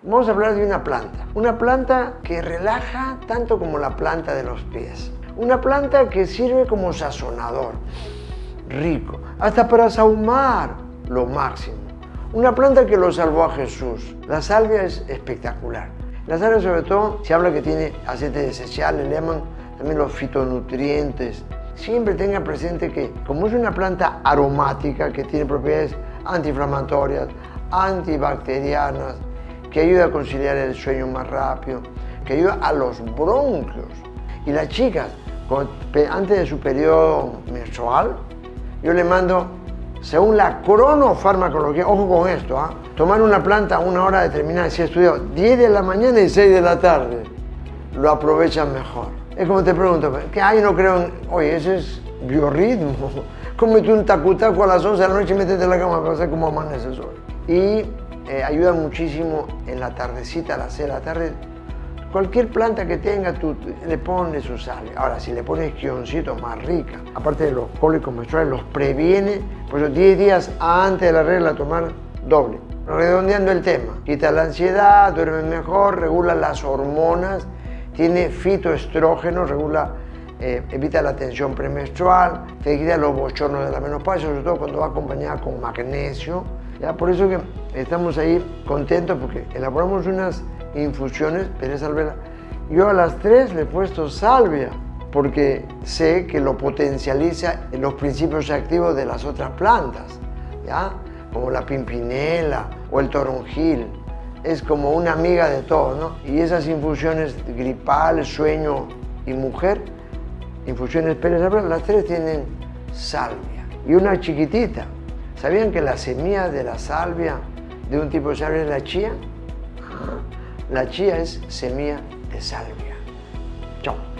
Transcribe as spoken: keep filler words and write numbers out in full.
Vamos a hablar de una planta. Una planta que relaja tanto como la planta de los pies. Una planta que sirve como sazonador. Rico. Hasta para sahumar lo máximo. Una planta que lo salvó a Jesús. La salvia es espectacular. La salvia sobre todo se habla que tiene aceites esenciales, le llaman también los fitonutrientes. Siempre tenga presente que como es una planta aromática que tiene propiedades antiinflamatorias, antibacterianas, que ayuda a conciliar el sueño más rápido, que ayuda a los bronquios. Y las chicas, antes de su periodo menstrual, yo le mando, según la cronofarmacología, ojo con esto, ¿eh? tomar una planta a una hora determinada, si estudió diez de la mañana y seis de la tarde, lo aprovechan mejor. Es como te pregunto, ¿qué hay? No creo en, oye, ese es biorritmo. Cómete un tacutaco a las once de la noche y métete en la cama para ver cómo amanece el sol. Y eh, ayuda muchísimo en la tardecita, a las seis de la tarde. Cualquier planta que tenga, tú le pones su sal. Ahora, si le pones guioncito, más rica. Aparte de los cólicos menstruales, los previene. Por eso, diez días antes de la regla, tomar doble. Redondeando el tema, quita la ansiedad, duerme mejor, regula las hormonas, tiene fitoestrógenos, regula, eh, evita la tensión premenstrual, te quita los bochornos de la menopausia, sobre todo cuando va acompañada con magnesio. ¿Ya? Por eso que estamos ahí contentos porque elaboramos unas infusiones, Pérez Salvela. Yo a las tres le he puesto salvia porque sé que lo potencializa en los principios activos de las otras plantas, ¿ya? Como la pimpinela o el toronjil. Es como una amiga de todo, ¿no? Y esas infusiones gripal, sueño y mujer, infusiones Pérez Salvela, las tres tienen salvia. Y una chiquitita. ¿Sabían que la semilla de la salvia, de un tipo de salvia, es la chía? La chía es semilla de salvia. Chao.